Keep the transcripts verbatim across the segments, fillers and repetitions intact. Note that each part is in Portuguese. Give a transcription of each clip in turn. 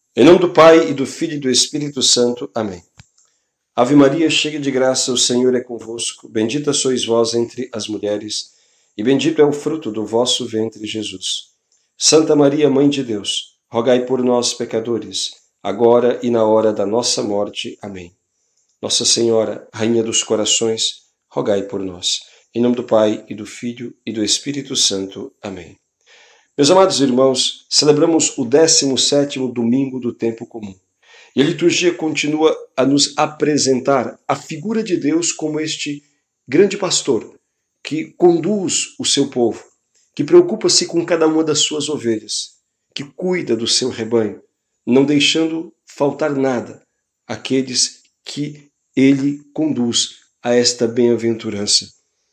Em nome do Pai, e do Filho e do Espírito Santo. Amém. Ave Maria, cheia de graça, o Senhor é convosco. Bendita sois vós entre as mulheres, e bendito é o fruto do vosso ventre, Jesus. Santa Maria, Mãe de Deus, rogai por nós, pecadores, agora e na hora da nossa morte. Amém. Nossa Senhora, Rainha dos Corações, rogai por nós. Em nome do Pai, e do Filho e do Espírito Santo. Amém. Meus amados irmãos, celebramos o décimo sétimo domingo do tempo comum. E a liturgia continua a nos apresentar a figura de Deus como este grande pastor que conduz o seu povo, que preocupa-se com cada uma das suas ovelhas, que cuida do seu rebanho, não deixando faltar nada àqueles que ele conduz a esta bem-aventurança.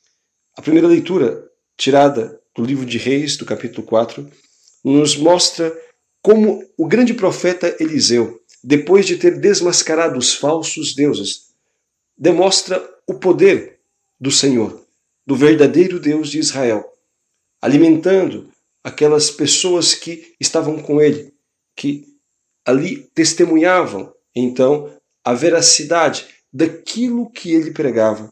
A primeira leitura, tirada do livro de Reis, do capítulo quatro, nos mostra como o grande profeta Eliseu, depois de ter desmascarado os falsos deuses, demonstra o poder do Senhor, do verdadeiro Deus de Israel, alimentando aquelas pessoas que estavam com ele, que ali testemunhavam, então, a veracidade daquilo que ele pregava.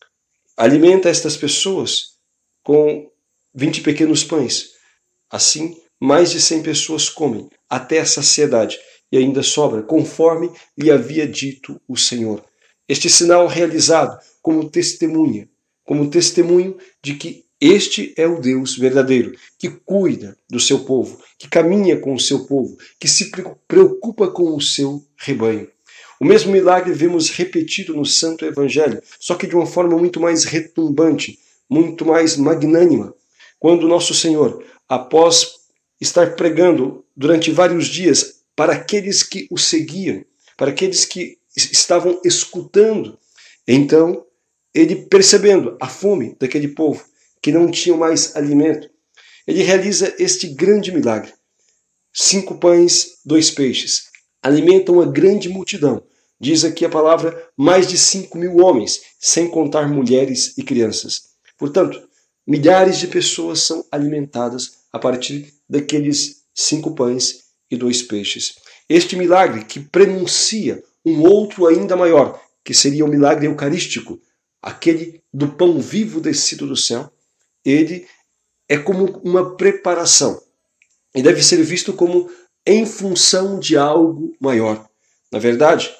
Alimenta estas pessoas com vinte pequenos pães. Assim, mais de cem pessoas comem até a saciedade e ainda sobra, conforme lhe havia dito o Senhor. Este sinal realizado como testemunha, como testemunho de que este é o Deus verdadeiro, que cuida do seu povo, que caminha com o seu povo, que se preocupa com o seu rebanho. O mesmo milagre vemos repetido no Santo Evangelho, só que de uma forma muito mais retumbante, muito mais magnânima, quando nosso Senhor, após estar pregando durante vários dias para aqueles que o seguiam, para aqueles que estavam escutando, então, ele percebendo a fome daquele povo, que não tinham mais alimento, ele realiza este grande milagre. Cinco pães, dois peixes, alimentam uma grande multidão. Diz aqui a palavra, mais de cinco mil homens, sem contar mulheres e crianças. Portanto, milhares de pessoas são alimentadas a partir daqueles cinco pães e dois peixes. Este milagre que prenuncia um outro ainda maior, que seria o milagre eucarístico, aquele do pão vivo descido do céu, ele é como uma preparação e deve ser visto como em função de algo maior. Na verdade,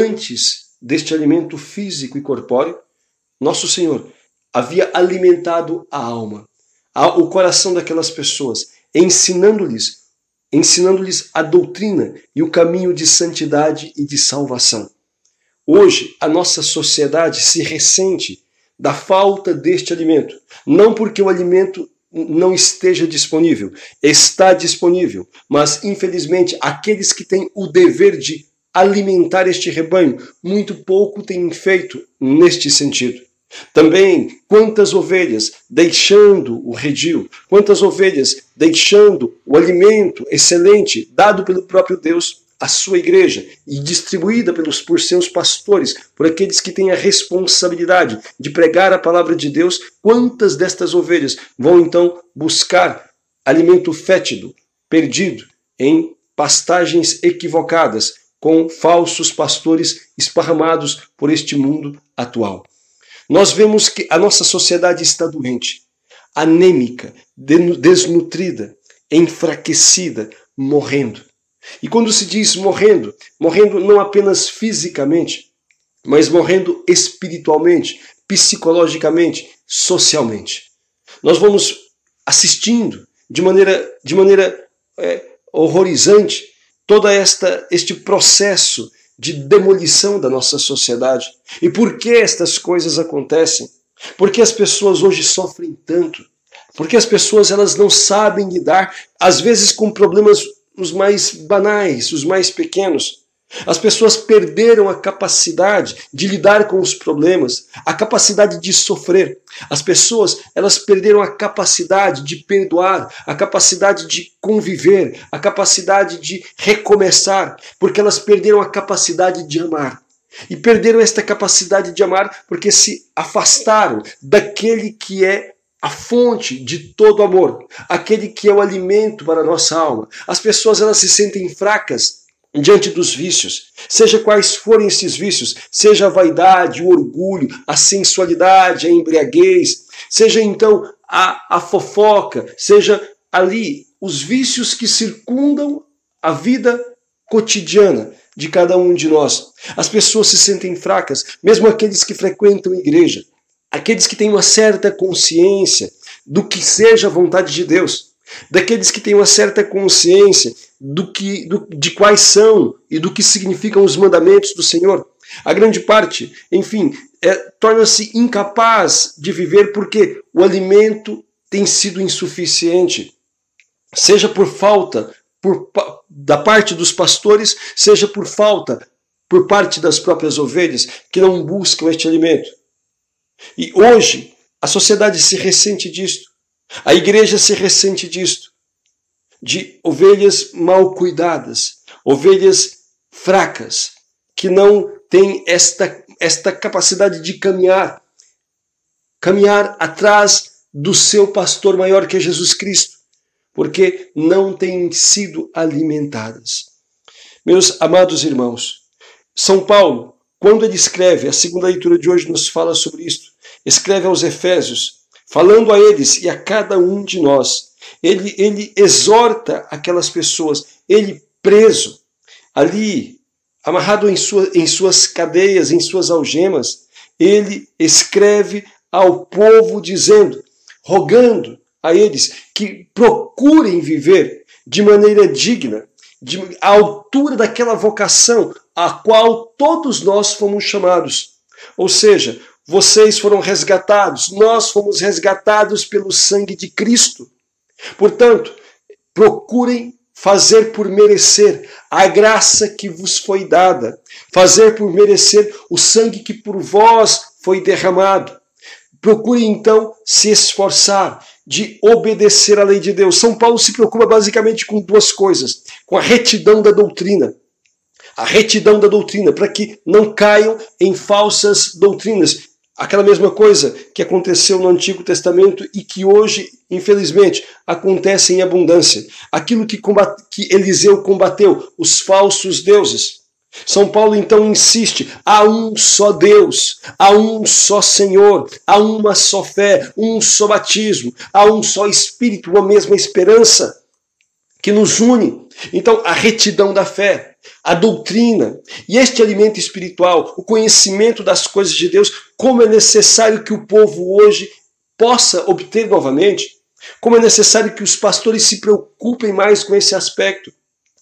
antes deste alimento físico e corpóreo, nosso Senhor havia alimentado a alma, o coração daquelas pessoas, ensinando-lhes, ensinando-lhes a doutrina e o caminho de santidade e de salvação. Hoje, a nossa sociedade se ressente da falta deste alimento, não porque o alimento não esteja disponível, está disponível, mas infelizmente aqueles que têm o dever de alimentar este rebanho, muito pouco têm feito neste sentido. Também, quantas ovelhas deixando o redil, quantas ovelhas deixando o alimento excelente dado pelo próprio Deus à sua igreja e distribuída pelos, por seus pastores, por aqueles que têm a responsabilidade de pregar a palavra de Deus, quantas destas ovelhas vão então buscar alimento fétido, perdido, em pastagens equivocadas, com falsos pastores esparramados por este mundo atual. Nós vemos que a nossa sociedade está doente, anêmica, desnutrida, enfraquecida, morrendo. E quando se diz morrendo, morrendo não apenas fisicamente, mas morrendo espiritualmente, psicologicamente, socialmente. Nós vamos assistindo de maneira, de maneira é, horrorizante todo esta, este processo de demolição da nossa sociedade. E por que estas coisas acontecem? Por que as pessoas hoje sofrem tanto? Porque as pessoas elas não sabem lidar, às vezes, com problemas os mais banais, os mais pequenos. As pessoas perderam a capacidade de lidar com os problemas, a capacidade de sofrer. As pessoas elas perderam a capacidade de perdoar, a capacidade de conviver, a capacidade de recomeçar, porque elas perderam a capacidade de amar. E perderam esta capacidade de amar porque se afastaram daquele que é a fonte de todo amor, aquele que é o alimento para a nossa alma. As pessoas elas se sentem fracas diante dos vícios, seja quais forem esses vícios, seja a vaidade, o orgulho, a sensualidade, a embriaguez, seja então a, a fofoca, seja ali os vícios que circundam a vida cotidiana de cada um de nós. As pessoas se sentem fracas, mesmo aqueles que frequentam a igreja, aqueles que têm uma certa consciência do que seja a vontade de Deus, daqueles que têm uma certa consciência do que, do, de quais são e do que significam os mandamentos do Senhor. A grande parte, enfim, é, torna-se incapaz de viver porque o alimento tem sido insuficiente, seja por falta por, da parte dos pastores, seja por falta por parte das próprias ovelhas que não buscam este alimento. E hoje a sociedade se ressente disto, a igreja se ressente disto, de ovelhas mal cuidadas, ovelhas fracas, que não têm esta, esta capacidade de caminhar, caminhar atrás do seu pastor maior que é Jesus Cristo, porque não têm sido alimentadas. Meus amados irmãos, São Paulo, quando ele escreve, a segunda leitura de hoje nos fala sobre isto, escreve aos Efésios, falando a eles e a cada um de nós, Ele, ele exorta aquelas pessoas, ele preso, ali, amarrado em, sua, em suas cadeias, em suas algemas, ele escreve ao povo dizendo, rogando a eles que procurem viver de maneira digna, de, à altura daquela vocação a qual todos nós fomos chamados. Ou seja, vocês foram resgatados, nós fomos resgatados pelo sangue de Cristo. Portanto, procurem fazer por merecer a graça que vos foi dada, fazer por merecer o sangue que por vós foi derramado. Procurem então se esforçar de obedecer à lei de Deus. São Paulo se preocupa basicamente com duas coisas, com a retidão da doutrina. A retidão da doutrina, para que não caiam em falsas doutrinas. Aquela mesma coisa que aconteceu no Antigo Testamento e que hoje, infelizmente, acontece em abundância. Aquilo que, combate, que Eliseu combateu, os falsos deuses. São Paulo então insiste, há um só Deus, há um só Senhor, há uma só fé, um só batismo, há um só Espírito, uma mesma esperança que nos une. Então, a retidão da fé, a doutrina e este alimento espiritual, o conhecimento das coisas de Deus, como é necessário que o povo hoje possa obter novamente, como é necessário que os pastores se preocupem mais com esse aspecto.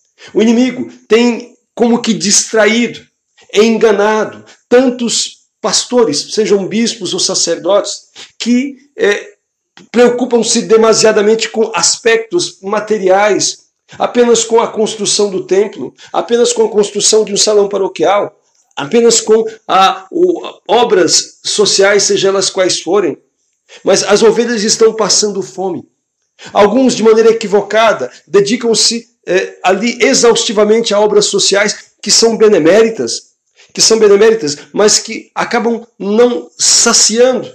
O inimigo tem como que distraído, enganado tantos pastores, sejam bispos ou sacerdotes, que é, preocupam-se demasiadamente com aspectos materiais, apenas com a construção do templo, apenas com a construção de um salão paroquial, apenas com a, o, obras sociais, seja elas quais forem. Mas as ovelhas estão passando fome. Alguns, de maneira equivocada, dedicam-se eh, ali exaustivamente a obras sociais que são beneméritas, que são beneméritas, mas que acabam não saciando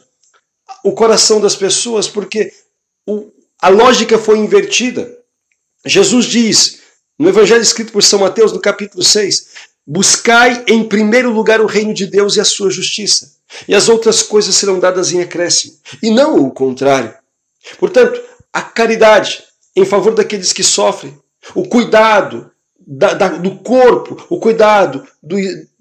o coração das pessoas, porque o, a lógica foi invertida. Jesus diz, no Evangelho escrito por São Mateus, no capítulo seis, buscai em primeiro lugar o reino de Deus e a sua justiça, e as outras coisas serão dadas em acréscimo, e não o contrário. Portanto, a caridade em favor daqueles que sofrem, o cuidado da, da, do corpo, o cuidado do,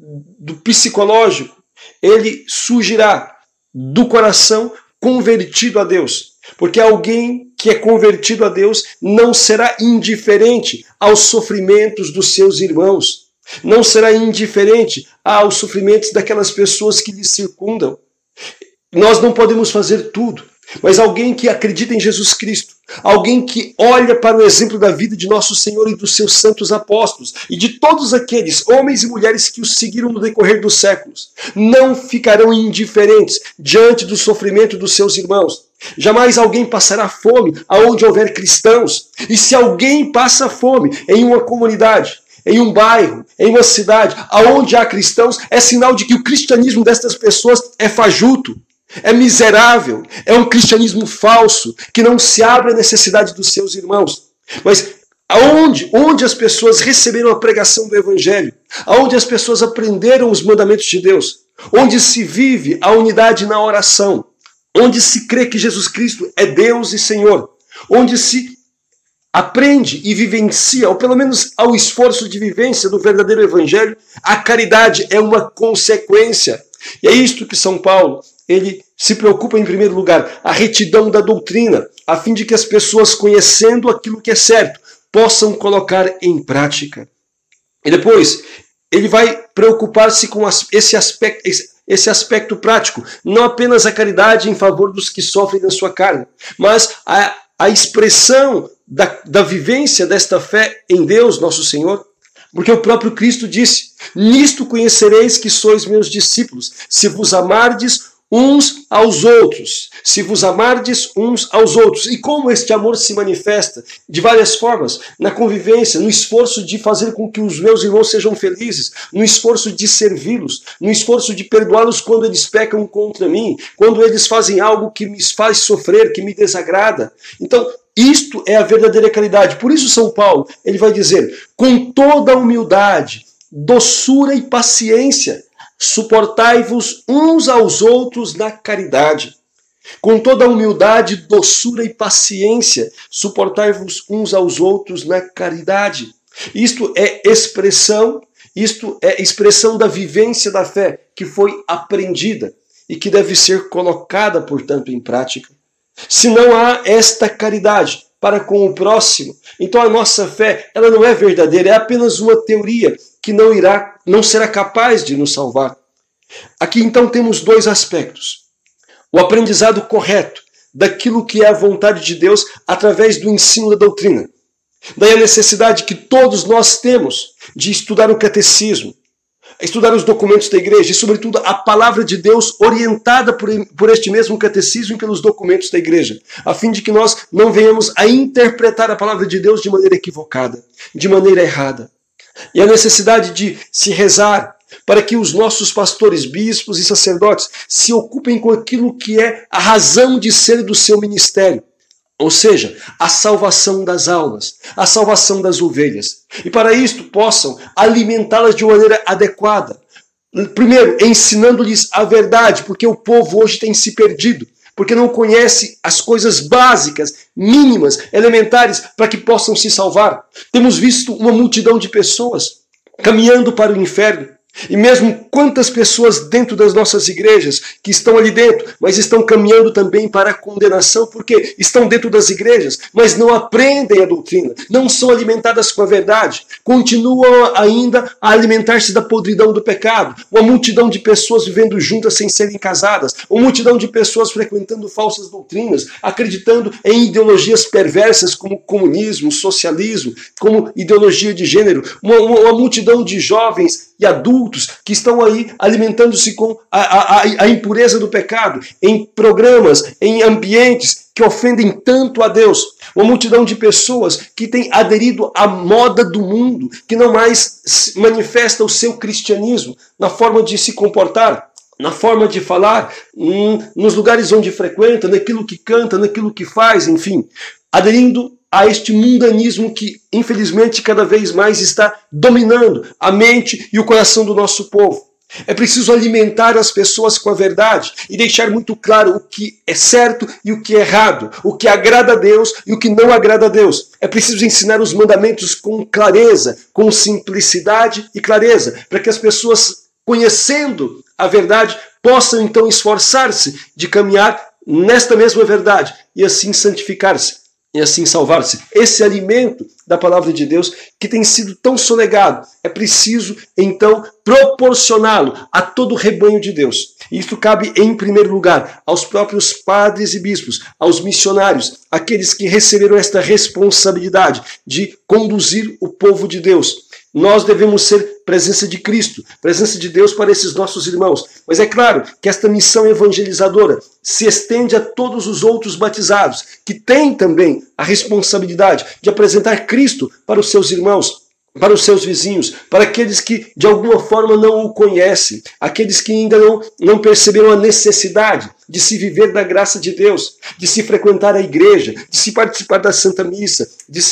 do psicológico, ele surgirá do coração convertido a Deus. Porque alguém que é convertido a Deus não será indiferente aos sofrimentos dos seus irmãos, não será indiferente aos sofrimentos daquelas pessoas que lhe circundam. Nós não podemos fazer tudo, mas alguém que acredita em Jesus Cristo, alguém que olha para o exemplo da vida de nosso Senhor e dos seus santos apóstolos e de todos aqueles homens e mulheres que os seguiram no decorrer dos séculos, não ficarão indiferentes diante do sofrimento dos seus irmãos. Jamais alguém passará fome aonde houver cristãos. E se alguém passa fome em uma comunidade, em um bairro, em uma cidade, aonde há cristãos, é sinal de que o cristianismo destas pessoas é fajuto, é miserável, é um cristianismo falso, que não se abre à necessidade dos seus irmãos. Mas Aonde? Onde as pessoas receberam a pregação do Evangelho, aonde as pessoas aprenderam os mandamentos de Deus, onde se vive a unidade na oração, onde se crê que Jesus Cristo é Deus e Senhor, onde se aprende e vivencia, ou pelo menos ao esforço de vivência do verdadeiro Evangelho, a caridade é uma consequência. E é isto que São Paulo, ele se preocupa em primeiro lugar, a retidão da doutrina, a fim de que as pessoas, conhecendo aquilo que é certo, possam colocar em prática. E depois, ele vai preocupar-se com esse aspecto, esse aspecto prático, não apenas a caridade em favor dos que sofrem na sua carne, mas a, a expressão da, da vivência desta fé em Deus, nosso Senhor. Porque o próprio Cristo disse: nisto conhecereis que sois meus discípulos, se vos amardes uns aos outros. Se vos amardes uns aos outros. E como este amor se manifesta? De várias formas. Na convivência, no esforço de fazer com que os meus irmãos sejam felizes, no esforço de servi-los, no esforço de perdoá-los quando eles pecam contra mim, quando eles fazem algo que me faz sofrer, que me desagrada. Então, isto é a verdadeira caridade. Por isso São Paulo, ele vai dizer: com toda humildade, doçura e paciência, suportai-vos uns aos outros na caridade. Com toda humildade, doçura e paciência, suportai-vos uns aos outros na caridade. Isto é expressão, isto é expressão da vivência da fé que foi aprendida e que deve ser colocada, portanto, em prática. Se não há esta caridade para com o próximo, então a nossa fé, ela não é verdadeira, é apenas uma teoria que não irá, não será capaz de nos salvar. Aqui então temos dois aspectos. O aprendizado correto daquilo que é a vontade de Deus através do ensino da doutrina. Daí a necessidade que todos nós temos de estudar o catecismo, estudar os documentos da igreja e, sobretudo, a palavra de Deus orientada por, por este mesmo catecismo e pelos documentos da igreja, a fim de que nós não venhamos a interpretar a palavra de Deus de maneira equivocada, de maneira errada. E a necessidade de se rezar para que os nossos pastores, bispos e sacerdotes se ocupem com aquilo que é a razão de ser do seu ministério. Ou seja, a salvação das almas, a salvação das ovelhas. E para isto possam alimentá-las de uma maneira adequada. Primeiro, ensinando-lhes a verdade, porque o povo hoje tem se perdido, porque não conhece as coisas básicas, mínimas, elementares, para que possam se salvar. Temos visto uma multidão de pessoas caminhando para o inferno. E mesmo quantas pessoas dentro das nossas igrejas que estão ali dentro, mas estão caminhando também para a condenação, porque estão dentro das igrejas, mas não aprendem a doutrina, não são alimentadas com a verdade, continuam ainda a alimentar-se da podridão do pecado. Uma multidão de pessoas vivendo juntas sem serem casadas, uma multidão de pessoas frequentando falsas doutrinas, acreditando em ideologias perversas como comunismo, socialismo, como ideologia de gênero, uma, uma, uma multidão de jovens e adultos que estão aí alimentando-se com a, a, a impureza do pecado, em programas, em ambientes que ofendem tanto a Deus. Uma multidão de pessoas que tem aderido à moda do mundo, que não mais manifesta o seu cristianismo na forma de se comportar, na forma de falar, nos lugares onde frequenta, naquilo que canta, naquilo que faz, enfim, aderindo a este mundanismo que, infelizmente, cada vez mais está dominando a mente e o coração do nosso povo. É preciso alimentar as pessoas com a verdade e deixar muito claro o que é certo e o que é errado, o que agrada a Deus e o que não agrada a Deus. É preciso ensinar os mandamentos com clareza, com simplicidade e clareza, para que as pessoas, conhecendo a verdade, possam então esforçar-se de caminhar nesta mesma verdade e assim santificar-se. E assim salvar-se. Esse alimento da palavra de Deus que tem sido tão sonegado, é preciso então proporcioná-lo a todo o rebanho de Deus. E isso cabe em primeiro lugar aos próprios padres e bispos, aos missionários, aqueles que receberam esta responsabilidade de conduzir o povo de Deus. Nós devemos ser presença de Cristo, presença de Deus para esses nossos irmãos. Mas é claro que esta missão evangelizadora se estende a todos os outros batizados, que têm também a responsabilidade de apresentar Cristo para os seus irmãos, para os seus vizinhos, para aqueles que de alguma forma não o conhecem, aqueles que ainda não, não perceberam a necessidade de se viver da graça de Deus, de se frequentar a igreja, de se participar da Santa Missa, de se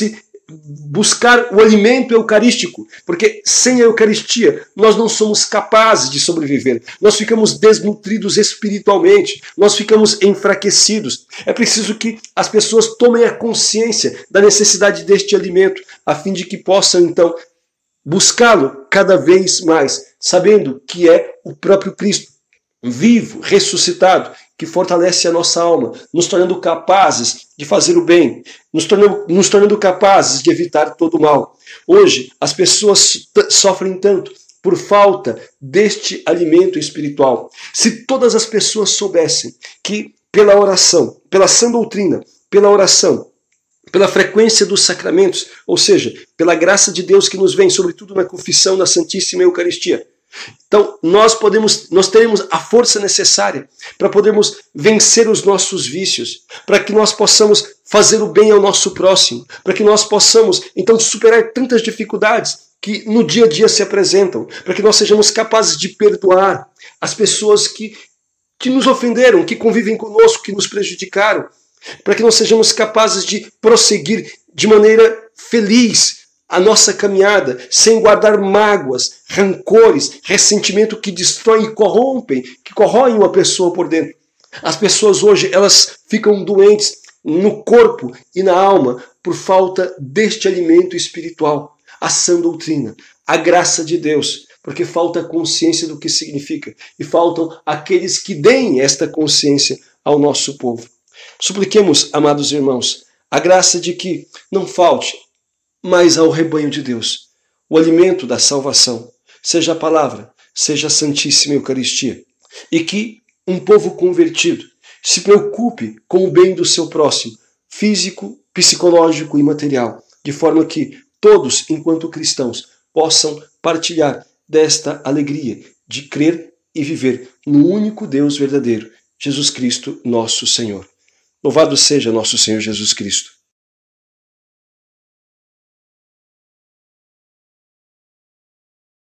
buscar o alimento eucarístico, porque sem a Eucaristia nós não somos capazes de sobreviver. Nós ficamos desnutridos espiritualmente, nós ficamos enfraquecidos. É preciso que as pessoas tomem a consciência da necessidade deste alimento, a fim de que possam então buscá-lo cada vez mais, sabendo que é o próprio Cristo, vivo, ressuscitado, que fortalece a nossa alma, nos tornando capazes de fazer o bem, nos tornando, nos tornando capazes de evitar todo o mal. Hoje, as pessoas sofrem tanto por falta deste alimento espiritual. Se todas as pessoas soubessem que pela oração, pela sã doutrina, pela oração, pela frequência dos sacramentos, ou seja, pela graça de Deus que nos vem, sobretudo na confissão, na Santíssima Eucaristia, então nós podemos, nós teremos a força necessária para podermos vencer os nossos vícios, para que nós possamos fazer o bem ao nosso próximo, para que nós possamos então superar tantas dificuldades que no dia a dia se apresentam, para que nós sejamos capazes de perdoar as pessoas que, que nos ofenderam, que convivem conosco, que nos prejudicaram, para que nós sejamos capazes de prosseguir de maneira feliz a nossa caminhada, sem guardar mágoas, rancores, ressentimento que destroem e corrompem, que corroem uma pessoa por dentro. As pessoas hoje, elas ficam doentes no corpo e na alma por falta deste alimento espiritual, a sã doutrina, a graça de Deus, porque falta consciência do que significa e faltam aqueles que deem esta consciência ao nosso povo. Supliquemos, amados irmãos, a graça de que não falte mais ao rebanho de Deus o alimento da salvação, seja a palavra, seja a Santíssima Eucaristia, e que um povo convertido se preocupe com o bem do seu próximo, físico, psicológico e material, de forma que todos, enquanto cristãos, possam partilhar desta alegria de crer e viver no único Deus verdadeiro, Jesus Cristo, nosso Senhor. Louvado seja nosso Senhor Jesus Cristo.